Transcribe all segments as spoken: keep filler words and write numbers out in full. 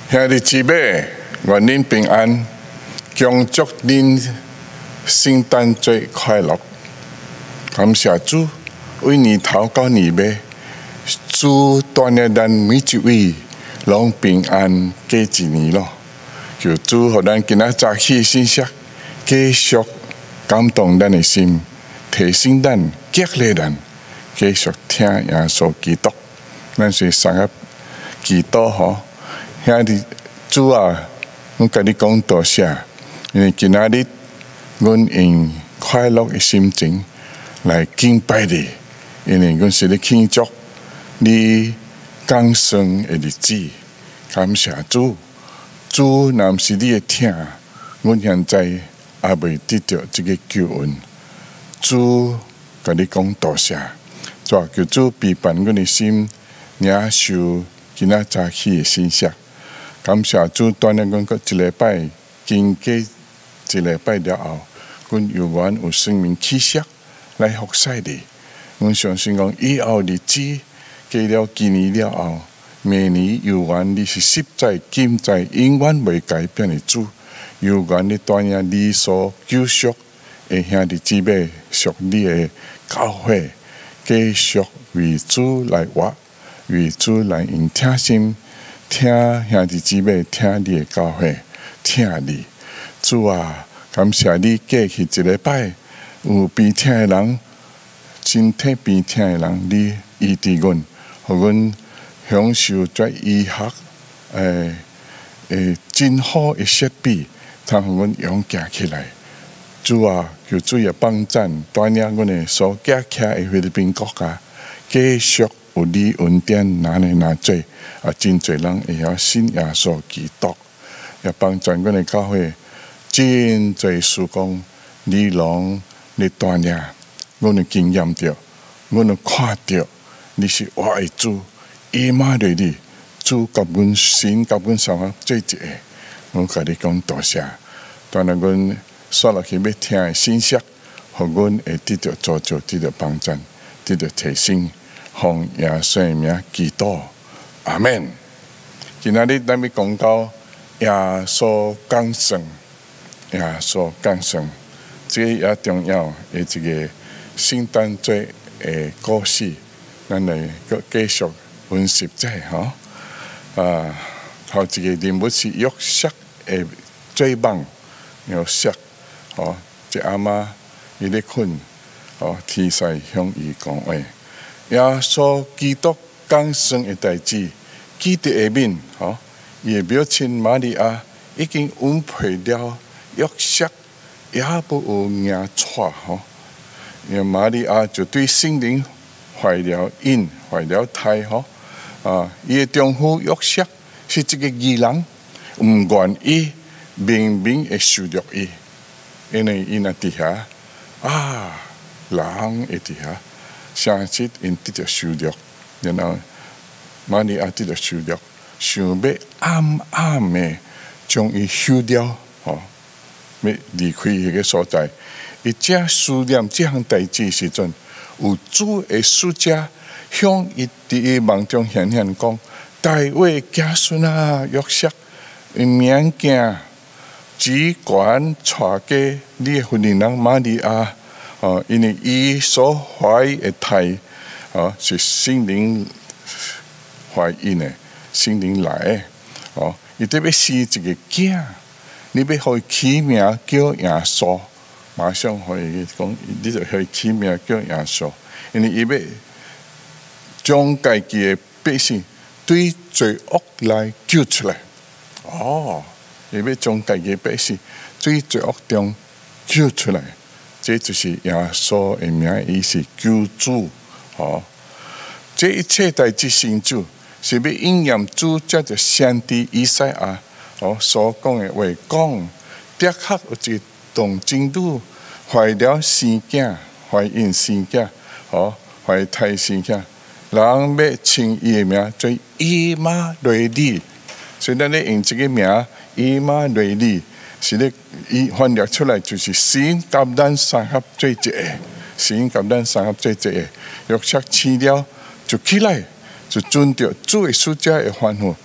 兄弟姊妹，愿恁平安，恭祝恁圣诞节快乐！感谢主，为年头到年尾，主带领咱每一位拢平安过一年咯。求主互咱今仔早起信息，继续感动咱的心，提醒咱、激励咱，继续听耶稣基督。咱是三个祈祷吼。兄弟主啊，我甲你讲多谢，因为今仔日阮用快乐的心情来敬拜你，因为阮是咧庆祝你降生的日子。感谢主，主若毋是你的听，阮现在也未得到这个救恩。主甲你讲多谢，主求主陪伴阮的心，领受今仔早起的信息。感谢主带领阮过一礼拜，经过一礼拜了后，阮有缘有生命气息来服侍你。阮相信讲以后日子过了几年了后，明年有缘你是实在、今在、永远袂改变的主。有缘你带领你所救赎的兄弟姊妹，属你的教会，继续为主来活，为主来用听心。听兄弟姊妹，听你的教诲，听你主啊！感谢你过去一礼拜有病痛的人，身体病痛的人，你医治阮，互阮享受这医学诶诶真好的设备，通互阮勇行起来。主啊，求主也帮赞，带领阮的所寄徛的菲律宾国家，继续有你恩典，哪里哪做。啊，真侪人会晓信耶稣基督，也帮助阮的教会，真侪事工，你拢你带领，阮的经验着，阮的看着，你是我的主，伊玛对你，主甲阮神甲阮三合做一个，我甲你讲多谢，当然阮刷落去要听的信息，互阮会得到助助，得到帮助，得到提醒，奉耶稣的名祈祷。阿门。今仔日咱要讲到耶稣降生，耶稣降生，这个也重要的一个圣诞节的故事，咱来个继续温习者吼。啊，头一个人物是约瑟的做梦，约瑟，吼，这阿妈伊咧困，吼，天使向伊讲话，耶稣基督降生的代志。记得下面，吼，伊的表亲玛利亚已經允配了約瑟，也不有硬錯，吼。因為瑪利亞就對聖靈懷了孕，懷了胎，吼。啊，伊的丈夫約瑟是一個義人，唔願意明明會羞辱伊，因為伊那底下啊，人會底下，相信因得着羞辱，然後。瑪利亞得到羞辱，想要暗暗的將伊休掉，吼，要離開迄個所在。伊正思念這項代志時陣，有主的使者向伊佇伊夢中顯現講：大衛家孫啊，約瑟，毋免驚，只管帶嫁你的婚姻人瑪利亞，哦，因為伊所懷的胎，哦，是聖靈。懷孕的聖靈來的，哦，伊特別生一個囝，你要互伊起名叫耶穌，馬上互伊講，你就互伊起名叫耶穌，因為伊要將家己的百姓對罪惡來救出來，哦，伊要將家己的百姓對罪惡中救出來，這就是耶穌的名，伊是救主，哦，這一切代志成就是要應驗主藉着先知以賽亞哦所講的話，講的確有一個童貞女懷了生囝，懷孕生囝，哦懷胎生囝，人要稱伊的名做以馬內利，所以咱咧用這個名以馬內利，是咧伊翻譯出來就是神甲咱三合做一個，神甲咱三合做一個，約瑟生了就起來。就遵着主的使者的吩咐，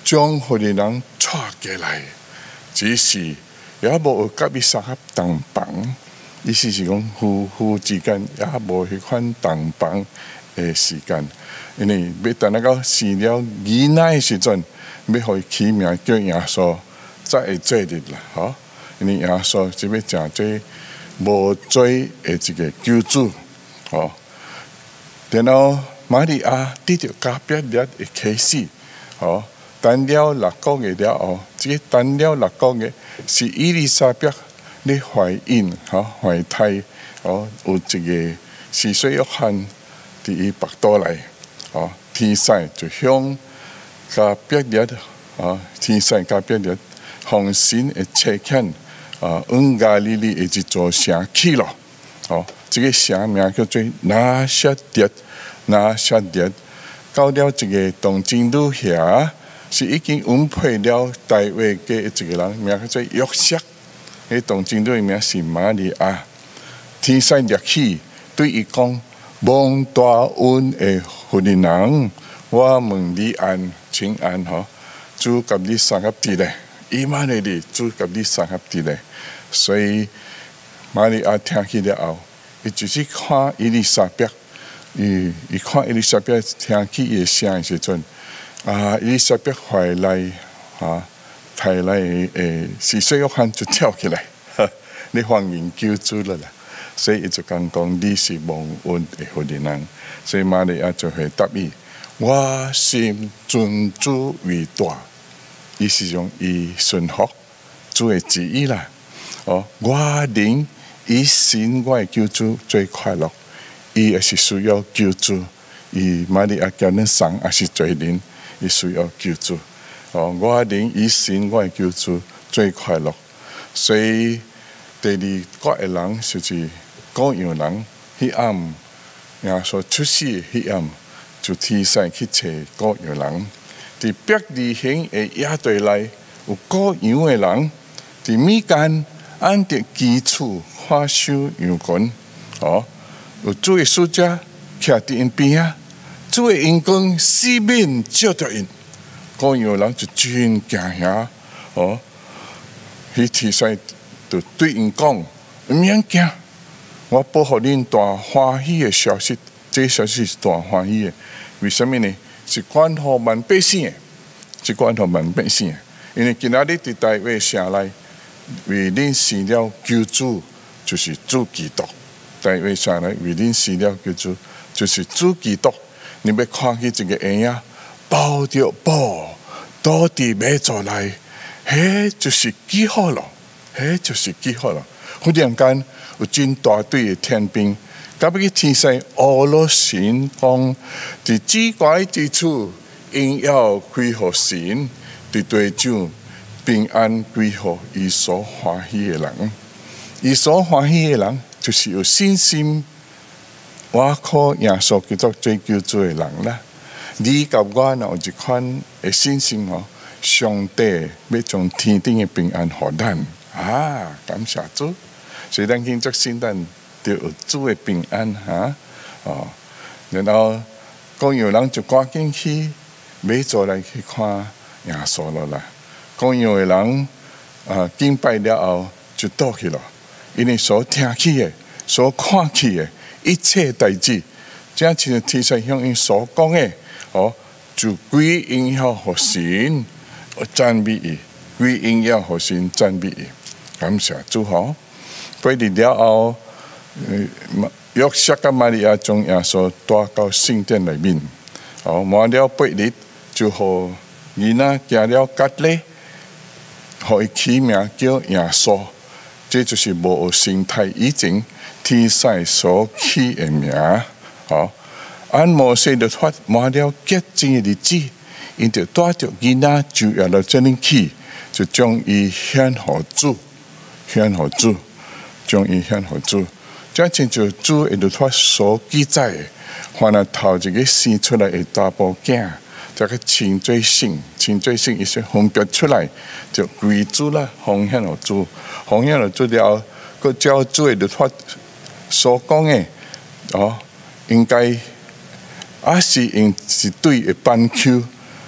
將佢哋人帶過來，只是也無有甲伊相合同房。意思是講夫婦之間也無迄款同房嘅時間，因為要等那個生了囡仔嘅時陣，要互伊起名叫耶穌，才會做得啦，吼！因為耶穌就要誠濟無罪嘅一個救主，吼。然後瑪利亞得到加百列嘅啟示，吼。等了六個月了後，即等了六個月是伊麗莎白咧懷孕，吼懷胎，吼有一個施洗約翰佇伊腹肚內，吼天使就向加百列，吼天使加百列奉神嘅差遣，啊，往加利利嘅一座城去咯，吼，這個城名叫做拿撒勒，拿撒勒，到了一個東正路遐。是已經允配了大衛嘅一個人，名叫做約瑟。迄當正路嘅名是瑪利亞。天使立起對伊講：蒙大恩嘅婦人，我問你安請安吼，主甲你相合佇咧，伊瑪內利主甲你相合佇咧。所以瑪利亞聽起了後，伊就是看伊麗莎白，伊伊看伊麗莎白聽起伊嘅聲嘅時陣。啊！伊麗莎白懷內啊，胎內誒施洗約翰就跳起來，你歡迎救主了啦！所以伊就講講你是蒙恩嘅婦人，所以瑪利亞就回答伊：我心尊主為大，意思講伊順服主嘅旨意啦。哦，我靈以神我嘅救主最快樂，伊也是需要救主，伊瑪利亞叫恁送也是罪人。伊需要救主，哦！我靈以神我救主最快樂，所以第二國嘅人就是羔羊人。迄暗耶穌出世迄暗，就天使去找羔羊人。佇伯利恆嘅野地內有羔羊嘅人，佇米間按着基礎看守羊群，哦！有主嘅使者徛佇因邊啊！主嘅陽光四面照着因，羔羊人就真驚嚇，哦！迄天使就對因講：唔免驚，我報予恁大歡喜嘅消息。這個消息是大歡喜嘅，為什麼呢？是關乎萬百姓嘅，是關乎萬百姓嘅。因為今仔日佇大衛城內為恁生了救主，就是主基督。大衛城內為恁生了救主，就是主基督。你要看起一個嬰仔抱着寶倒佇馬槽內，迄就是記號咯，迄就是記號咯。忽然間有真大隊嘅天兵，甲要去天使俄羅神講：佇至高之處，應要歸乎神；佇地上平安歸乎伊所歡喜嘅人。伊所歡喜嘅人，就是有信心。我靠耶穌基督做救主嘅人啦，你甲我若有一款嘅信心哦，上帝要將天頂嘅平安予咱啊！感謝主，所以咱慶祝聖誕就有主嘅平安嚇哦。然後羔羊人就趕緊去馬槽來去看耶穌了啦。羔羊嘅人啊敬拜了後就倒去了，因為所聽起嘅、所看起嘅。一切代志，正像天使向因所講嘅，哦，就歸榮耀給神，讚美伊，歸榮耀給神，讚美伊，感謝主吼。過日了後，約瑟甲瑪利亞將耶穌帶到聖殿內面，哦，滿了八日，就互囡仔行了割禮，互伊起名叫耶穌，這就是無有生態以前。天使所起嘅名，吼！按摩西律法滿了潔淨嘅日子，因就帶着囡仔就要到這裡去，就將伊獻予主，獻予主，將伊獻予主。這親就主嘅律法所記載嘅，凡係頭一個生出來嘅大寶囝，這個清水性，清水性，伊說分別出來就歸主啦，奉獻予主，奉獻予主了，佢照主嘅律法。所講嘅，哦，應該也是用一對嘅斑鳩，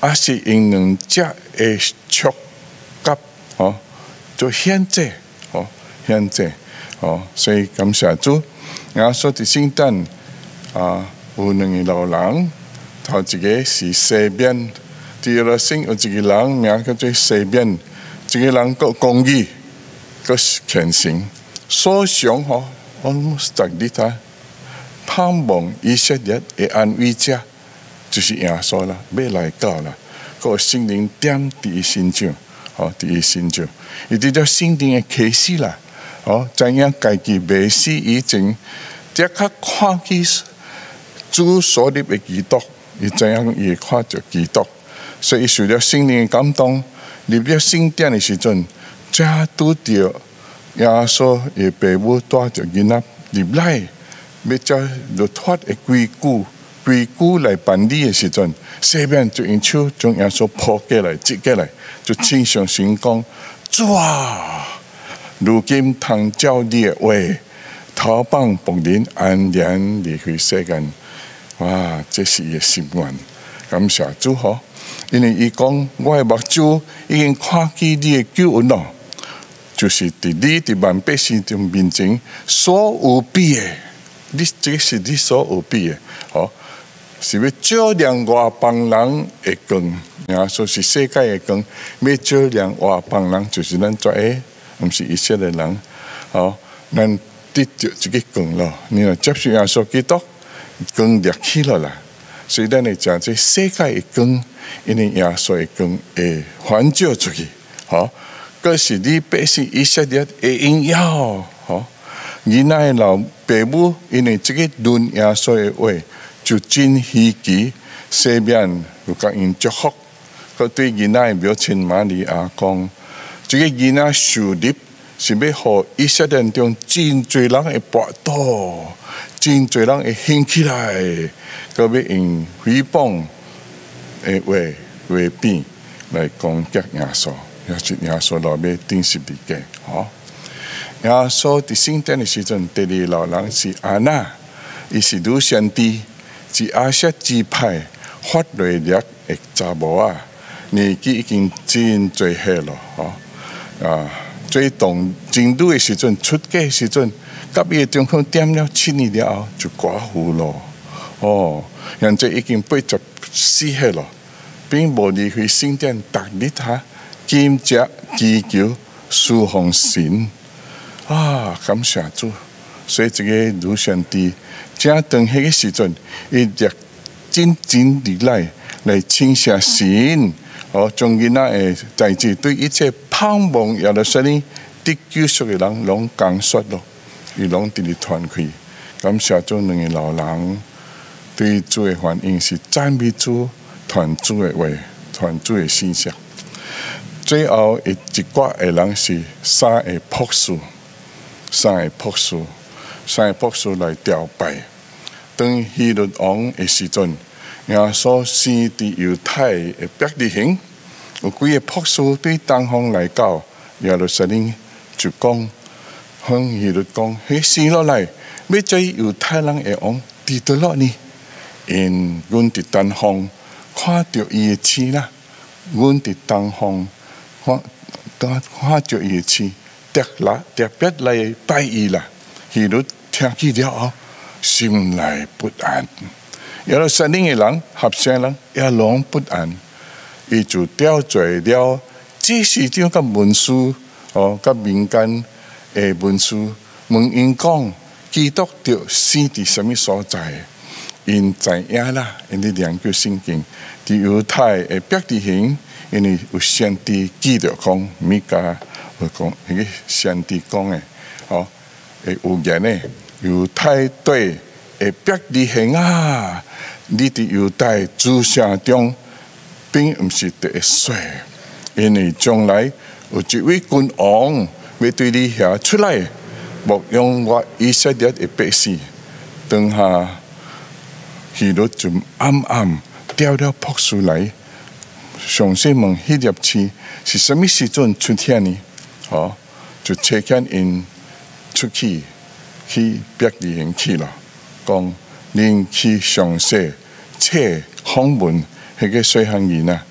也是因两者的触觉哦，就限制哦，限制哦，所以感謝主。然後所以聖誕啊，有兩個老人，頭一個是西邊，第二個聖有一個人名叫做西邊，一個人個公義，個虔誠，所想吼 almost 十日啊，盼望以色列的安慰者，就是耶穌啦，要來到啦，個聖靈點佇伊身上，哦，佇伊身上，伊啲叫聖靈的啟示啦。哦，知影家己未死以前，即刻看見主所立的基督，伊知影伊會看着基督，所以受了聖靈的感動，入了聖殿的時陣，才拄着耶穌的父母帶着囡仔入來，要照律法的規矩規矩來辦理的時陣，西邊就用手將耶穌抱過來、接過來，就親上神講：主啊！如今通照你的話，逃放僕人安然離開世間。哇！這是伊的心願，感謝主吼！因為伊講，我的目睭已經看見你的救恩咯，就是佇你佇萬百姓中面前所有比的，你這個是你所有比的，吼，是要照亮外邦人的光，然後是世界的光，要照亮外邦人，就是咱做誒。唔是以色列人，哦，咱得着這個光咯。你若接受耶穌基督，光亮起來啦。所以咱嚟講，這世界嘅光，因為耶穌嘅光會環照出去，哦，嗰是你百姓以色列嘅榮耀，哦。而那老父母，因為這個論耶穌嘅話，就真稀奇，西邊有甲因祝福，佢對兒仔嘅表親瑪利亞講。這個囡仔受立是要互以色列中真濟人會跋倒，真濟人會興起來，佮要用誹謗的話話柄來攻擊耶穌，也是耶穌落要釘十字架，吼。耶穌佇聖殿的時陣，第二老人是亞那，伊是女先知，是亞設支派發雷略的查某仔，年紀已經真濟歲咯，吼。啊！最動真女的時陣，出家的時陣，甲伊中鄉點了七年了後，就寡婦咯。哦，現在已經八十四歲咯，並無離開聖殿，逐日哈兼職祈求侍奉神。啊！感謝主，所以這個女先知，正當迄個時陣，伊亦真真地來來稱謝神。哦，將囡仔誒代志對一切盼望耶路撒冷得救贖嘅人，攏講述咯，伊攏佇咧傳開。感謝主兩個老人對主嘅反應是讚美主、傳主嘅話、傳主嘅信息。最後一一掛嘅人是三個博士，三個博士，三個博士來吊拜。當希律王嘅時陣。耶穌生佇猶太嘅伯利恆，有幾個博士對東方來到耶路撒冷，就講向希律講：佢生落來，要做猶太人嘅王，佇倒落呢？因阮佇東方看到伊嘅刺啦，阮佇東方看看看到伊嘅刺，特來特別來拜伊啦。希律聽見了後，心內不安。耶路撒冷嘅人、合聲人也攏不安，伊就調做了祭司長甲文士，哦，甲民間嘅文士問因講，基督着生佇什麼所在？因知影啦，因哋研究聖經，佇猶太嘅伯利恆，因為有先知記着講，米迦有講，迄個先知講嘅，哦，誒有言嘅猶太對嘅伯利恆啊！你佇猶太諸城中，並毋是第一歲，因為將來有一位君王要對你遐出來，牧養我以色列的百姓。當下希律就暗暗調了博士來，詳細問迄粒刺是什麼時陣出現呢？哦，就差遣因出去去伯利恆去了，講。恁去詳細冊訪問迄個細漢兒啊，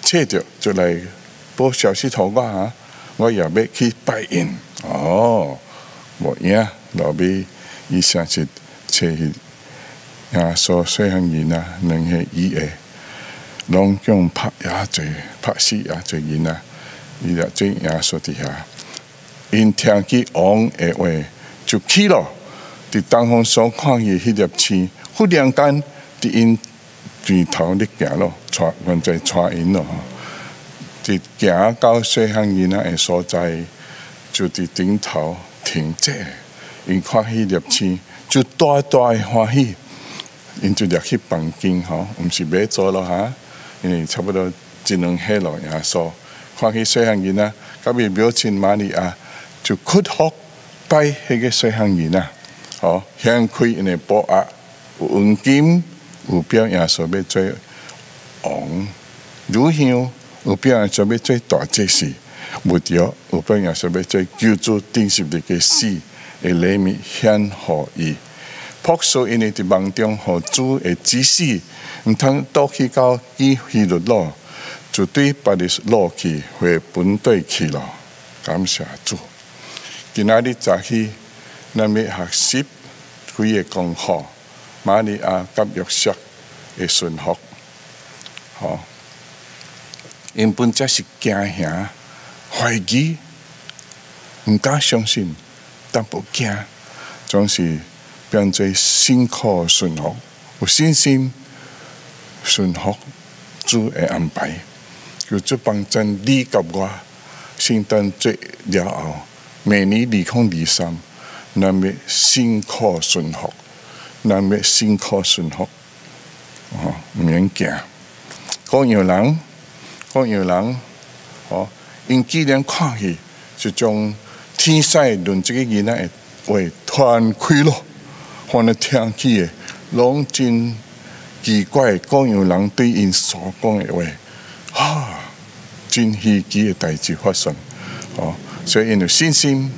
找着就来报消息给我啊，我也要去拜因。哦，无影落尾伊诚实找去耶稣细汉囡仔，两个伊个，拢将拍也做，拍死也做囡仔，伊就做耶稣伫遐。因听见王的话，就去了。伫东方所看见迄粒星，忽然间伫因前头咧行咯，带原在带因咯。伫行到细汉囡仔的所在，就伫顶头停止。因看迄粒星，就大大的欢喜。因就入去房间吼，毋是买做咯哈，因为差不多一两岁咯耶稣。看去细汉囡仔，甲伊表亲玛利亚，就屈服拜迄个细汉囡仔。哦，掀开因的宝盒，有黄金，有表耶稣要做王；乳香有表耶稣要做大祭司；木条有表耶稣要做救主顶十字架死的礼物献互伊。朴素因为伫梦中，互主的指示，毋通倒去到基希律路，就对别的路去回本地去了。感谢主！今仔日早起。咱要学习几个功课，玛利亚甲约瑟的顺服，吼，因本则是惊吓、怀疑，毋敢相信，但不惊，总是变做辛苦顺服，有信心顺服主的安排，求主帮助你甲我，圣诞节了后，明年二零二三。咱要辛苦顺服，咱要辛苦顺服，哦，毋免惊。各样人，各样人，哦，因既然看去，就将天使论这个囡仔的话传开咯，反正听起的，拢真奇怪。各样人对因所讲的话，啊，真稀奇的代志发生，哦，所以因有信心。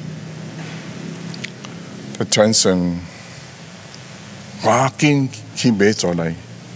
产生，赶紧去买做来，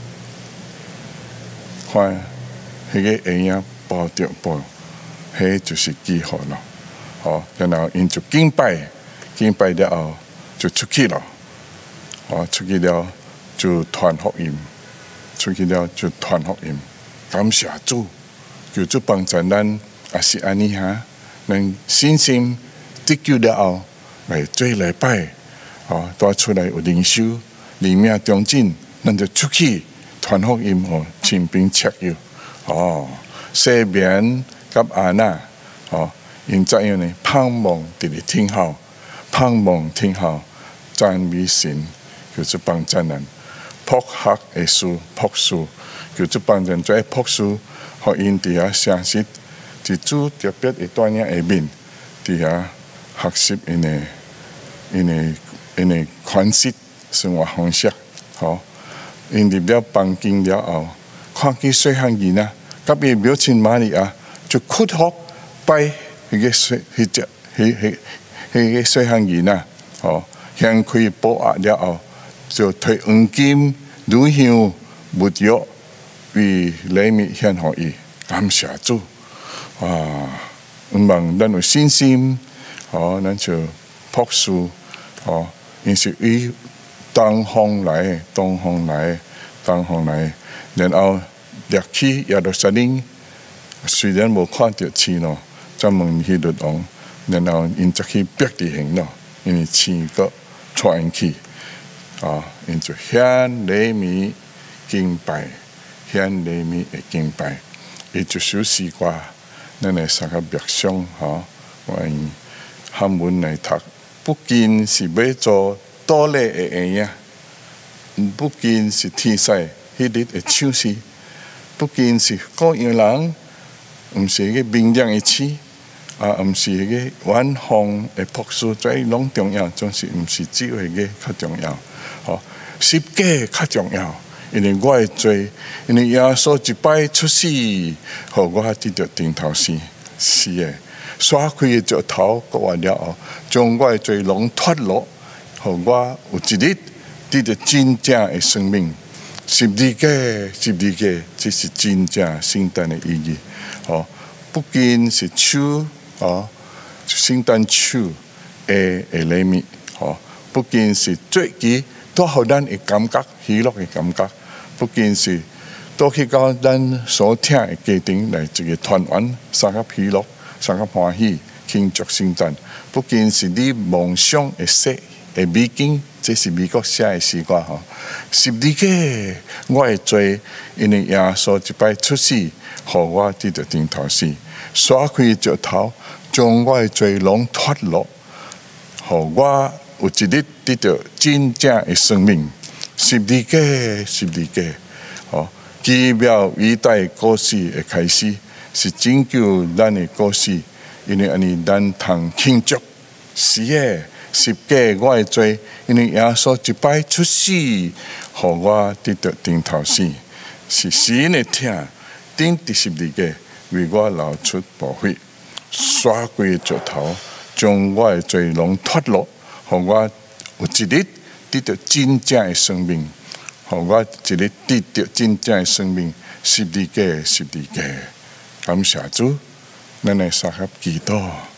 看迄个婴仔抱着抱，迄就是记号咯。哦，然后因就敬拜，敬拜了后就出去了。哦，出去了就传福音，出去了就传福音。感谢主，求主帮助咱，也是安尼哈，咱信心得救了后。来做礼拜，哦，带出来有灵修、灵命中进，咱就出去传福音哦，亲兵切药，哦，西面甲安娜，哦，因怎样呢？盼望伫咧听候，盼望听候，赞美神，就是帮助人，朴学的书，朴素，就是帮助做朴素，互因伫遐诚实，伫主特别的带领下面，伫遐。学习因的、因的、因的款式生活方式，吼，因入了房间了后，看见细汉囡仔，甲伊母亲玛利亚就屈服拜迄个细、迄只、迄、迄、迄个细汉囡仔，吼，掀开宝盒了后，就摕黄金、乳香、木药为礼物献互伊，感谢主，啊，希望咱有信心。哦，咱就朴素，哦，因是以东方来的，东方来的，东方来的，然后入去耶路撒冷，虽然无看到星咯，再问希律王，然后因则去别地行咯，因为星个带因去，啊，因就献礼物敬拜，献礼物的敬拜，伊就首诗歌，咱来三个别上，吼，我因。汉文来读，不仅是要做多类的婴仔，不仅是天使迄日的唱诗，不仅是各样人，毋是迄个明亮的星，啊，毋是迄个远方的朴素，这拢重要，总是毋是只有迄个较重要。哦，十架较重要，因为我会做，因为耶稣一摆出世，互我得到顶头生，是的。刷开的石头，割完了后，将我的罪拢脱落，互我有一日得到真正的生命。 十字架，十字架，这是真正圣诞的意义。哦，不仅是手，哦，圣诞树的的礼物，哦，不仅是做起都互咱的感觉，喜乐的感觉，不仅是都去到咱所听的家庭来一个团圆，三个喜乐，三个欢喜，庆祝圣诞。不仅是你梦想的说的美景，这是美国写的诗歌吼。十字架，我会做，因为耶稣一摆出世，互我得到顶头死，刷开石头，将我的罪拢脱落，互我有一日得到真正的生命。十字架，十字架，吼，奇妙伟大的故事的开始，是拯救咱的故事，因为安尼咱通庆祝，是的。十架我会做，因为耶稣一摆出世，互我得到顶头死，是神的疼，顶伫十字架为我流出宝血，刷过石头，将我的罪拢脱落，互我有一日得到真正的生命，互我一日得到真正的生命。十字架，十字架，感谢主，咱来三合祈祷。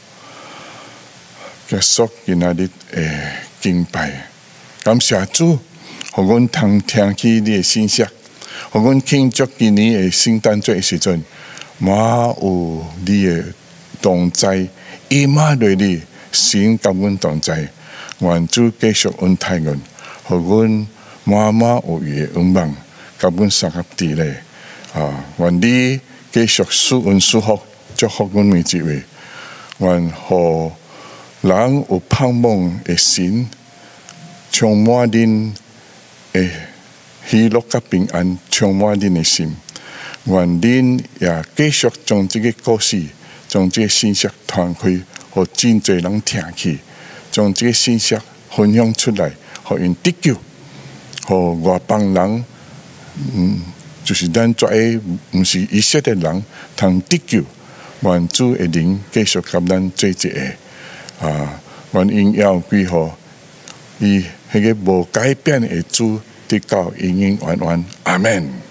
结束今仔日的敬拜，感谢主，互阮通听起你的信息，互阮庆祝今年的圣诞节的时阵，满有你的同在，伊马内里神甲阮同在，愿主继续恩待阮，互阮满满有余的恩望，甲阮三合伫咧啊！愿你继续赐恩赐福，祝福阮每一位，愿互人有盼望的心，充满恁的喜乐甲平安，充满恁的心。愿恁也继续将这个故事，将这个信息传开，互真侪人听去，将这个信息分享出来，互因得救，互外邦人，嗯，就是咱作为毋是以色列人，通得救。愿主的灵继续甲咱做一个。啊！愿因要归乎伊迄个无改变的主，得到永永远远。阿门。